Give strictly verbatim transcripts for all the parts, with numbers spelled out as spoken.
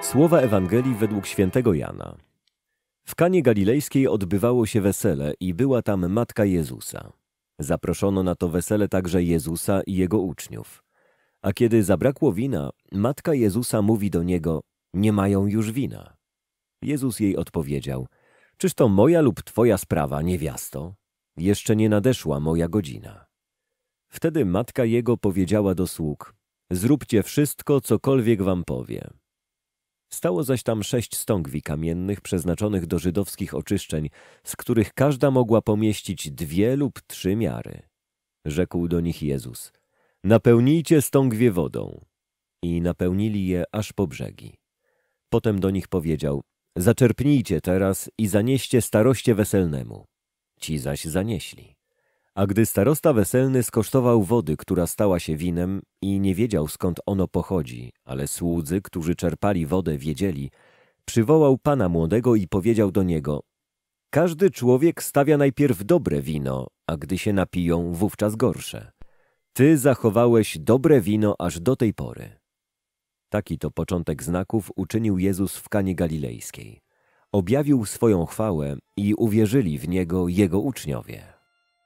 Słowa Ewangelii według świętego Jana. W Kanie Galilejskiej odbywało się wesele i była tam matka Jezusa. Zaproszono na to wesele także Jezusa i jego uczniów. A kiedy zabrakło wina, matka Jezusa mówi do niego: nie mają już wina. Jezus jej odpowiedział: czyż to moja lub twoja sprawa, niewiasto? Jeszcze nie nadeszła moja godzina. Wtedy matka jego powiedziała do sług: zróbcie wszystko, cokolwiek wam powie. Stało zaś tam sześć stągwi kamiennych przeznaczonych do żydowskich oczyszczeń, z których każda mogła pomieścić dwie lub trzy miary. Rzekł do nich Jezus: napełnijcie stągwie wodą. I napełnili je aż po brzegi. Potem do nich powiedział: zaczerpnijcie teraz i zanieście staroście weselnemu. Ci zaś zanieśli. A gdy starosta weselny skosztował wody, która stała się winem i nie wiedział, skąd ono pochodzi, ale słudzy, którzy czerpali wodę, wiedzieli, przywołał pana młodego i powiedział do niego: każdy człowiek stawia najpierw dobre wino, a gdy się napiją, wówczas gorsze. Ty zachowałeś dobre wino aż do tej pory. Taki to początek znaków uczynił Jezus w Kanie Galilejskiej. Objawił swoją chwałę i uwierzyli w Niego Jego uczniowie.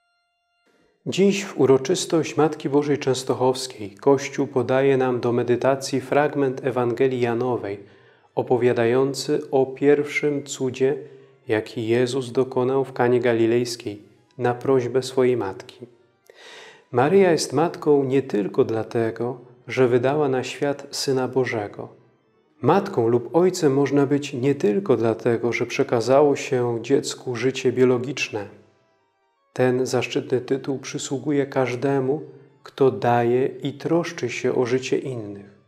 Dziś w uroczystość Matki Bożej Częstochowskiej Kościół podaje nam do medytacji fragment Ewangelii Janowej, opowiadający o pierwszym cudzie, jaki Jezus dokonał w Kanie Galilejskiej na prośbę swojej matki. Maryja jest matką nie tylko dlatego, że wydała na świat Syna Bożego. Matką lub ojcem można być nie tylko dlatego, że przekazało się dziecku życie biologiczne. Ten zaszczytny tytuł przysługuje każdemu, kto daje i troszczy się o życie innych.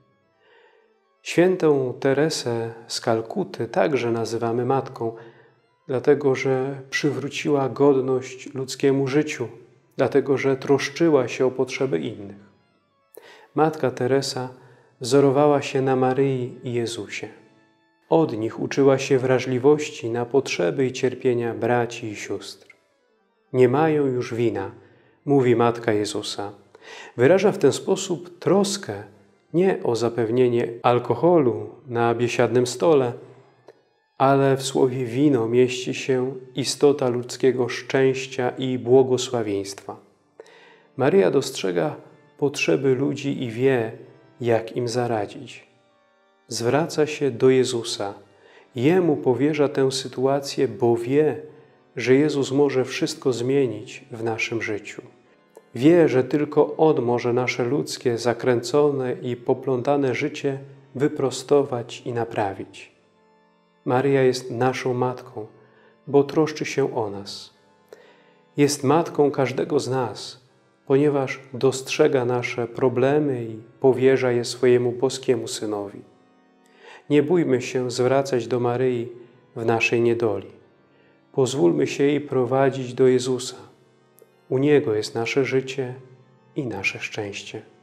Świętą Teresę z Kalkuty także nazywamy matką, dlatego że przywróciła godność ludzkiemu życiu, dlatego że troszczyła się o potrzeby innych. Matka Teresa wzorowała się na Maryi i Jezusie. Od nich uczyła się wrażliwości na potrzeby i cierpienia braci i sióstr. Nie mają już wina, mówi Matka Jezusa. Wyraża w ten sposób troskę nie o zapewnienie alkoholu na biesiadnym stole, ale w słowie wino mieści się istota ludzkiego szczęścia i błogosławieństwa. Maryja dostrzega potrzeby ludzi i wie, jak im zaradzić. Zwraca się do Jezusa. Jemu powierza tę sytuację, bo wie, że Jezus może wszystko zmienić w naszym życiu. Wie, że tylko On może nasze ludzkie, zakręcone i poplątane życie wyprostować i naprawić. Maryja jest naszą matką, bo troszczy się o nas. Jest matką każdego z nas, ponieważ dostrzega nasze problemy i powierza je swojemu boskiemu Synowi. Nie bójmy się zwracać do Maryi w naszej niedoli. Pozwólmy się jej prowadzić do Jezusa. U Niego jest nasze życie i nasze szczęście.